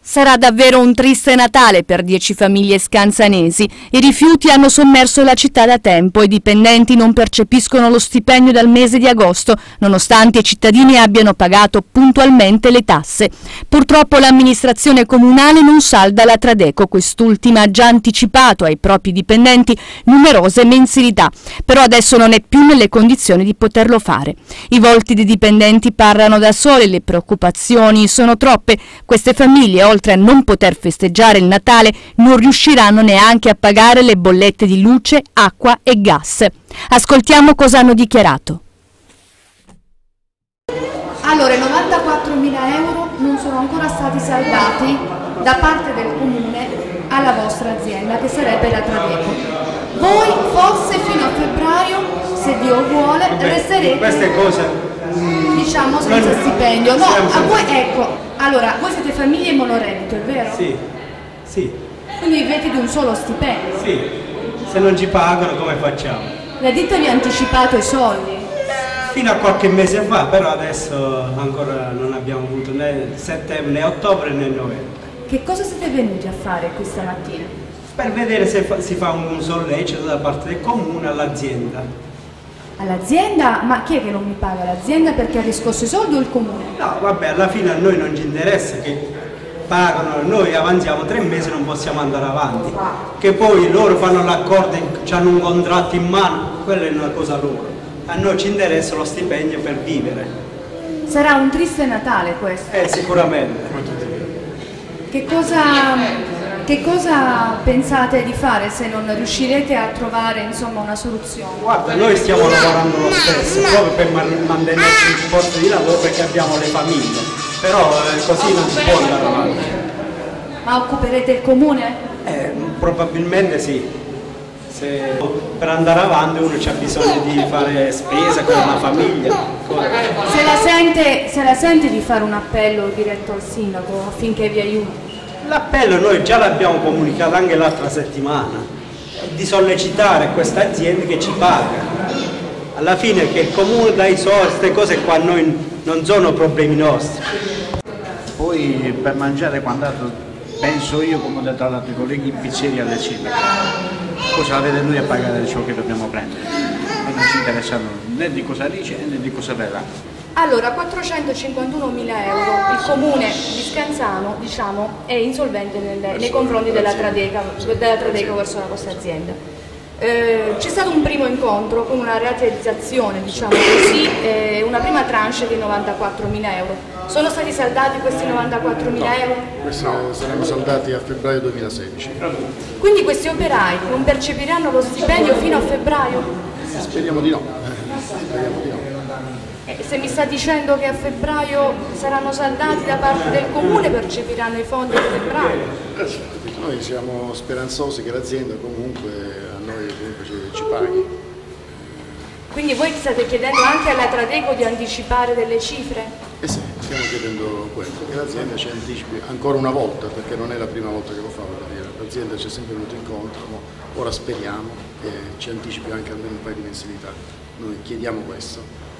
Sarà davvero un triste Natale per 10 famiglie scanzanesi. I rifiuti hanno sommerso la città da tempo e i dipendenti non percepiscono lo stipendio dal mese di agosto, nonostante i cittadini abbiano pagato puntualmente le tasse. Purtroppo l'amministrazione comunale non salda la Tradeco, quest'ultima ha già anticipato ai propri dipendenti numerose mensilità, però adesso non è più nelle condizioni di poterlo fare. I volti dei dipendenti parlano da soli, le preoccupazioni sono troppe. Queste famiglie, oltre a non poter festeggiare il Natale, non riusciranno neanche a pagare le bollette di luce, acqua e gas. Ascoltiamo cosa hanno dichiarato. Allora, i 94.000 euro non sono ancora stati saldati da parte del Comune alla vostra azienda, che sarebbe la Tradeco. Voi forse fino a febbraio, se Dio vuole, resterete queste cose, diciamo, senza stipendio. No, a voi, ecco. Allora, voi siete famiglie monoreddito, è vero? Sì, sì. Quindi vivete di un solo stipendio? Sì, se non ci pagano come facciamo? La ditta vi ha anticipato i soldi? Fino a qualche mese fa, però adesso ancora non abbiamo avuto né settembre, né ottobre, né novembre. Che cosa siete venuti a fare questa mattina? Per vedere se si fa un sollecito da parte del comune all'azienda. All'azienda? Ma chi è che non mi paga? L'azienda perché ha riscosso i soldi o il comune? No, vabbè, alla fine a noi non ci interessa che pagano, noi avanziamo 3 mesi e non possiamo andare avanti. Che poi loro fanno l'accordo, hanno un contratto in mano, quella è una cosa loro. A noi ci interessa lo stipendio per vivere. Sarà un triste Natale questo? Sicuramente. Che cosa pensate di fare se non riuscirete a trovare, insomma, una soluzione? Guarda, noi stiamo lavorando lo stesso, proprio per mantenerci in posto di lavoro perché abbiamo le famiglie, però così non si può andare avanti. Ma occuperete il comune? Probabilmente sì. Per andare avanti uno c'ha bisogno di fare spese con la famiglia. Se la sente di fare un appello diretto al sindaco affinché vi aiuti? L'appello noi già l'abbiamo comunicato anche l'altra settimana, di sollecitare questa azienda che ci paga. Alla fine che il comune dà i soldi, queste cose qua noi non sono problemi nostri. Poi per mangiare quant'altro penso io, come ho detto agli altri colleghi, in pizzeria alle cene. Cosa avete noi a pagare ciò che dobbiamo prendere? E non ci interessa né di cosa dice né di cosa verrà. Allora, 451.000 euro, il comune di Scanzano, diciamo, è insolvente nei confronti della Tradeco verso la vostra azienda. C'è stato un primo incontro con una rateizzazione, diciamo così, una prima tranche di 94.000 euro. Sono stati saldati questi 94.000 euro? Questi saranno saldati a febbraio 2016. Quindi questi operai non percepiranno lo stipendio fino a febbraio? Speriamo di no. Speriamo di no. Se mi sta dicendo che a febbraio saranno saldati da parte del comune, percepiranno i fondi a febbraio? Noi siamo speranzosi che l'azienda comunque a noi ci paghi. Quindi voi state chiedendo anche alla Tradeco di anticipare delle cifre? Sì, stiamo chiedendo quello, che l'azienda ci anticipi ancora una volta, perché non è la prima volta che lo fa, l'azienda ci è sempre venuta incontro, ora speriamo che ci anticipi anche almeno un paio di mensilità. Noi chiediamo questo.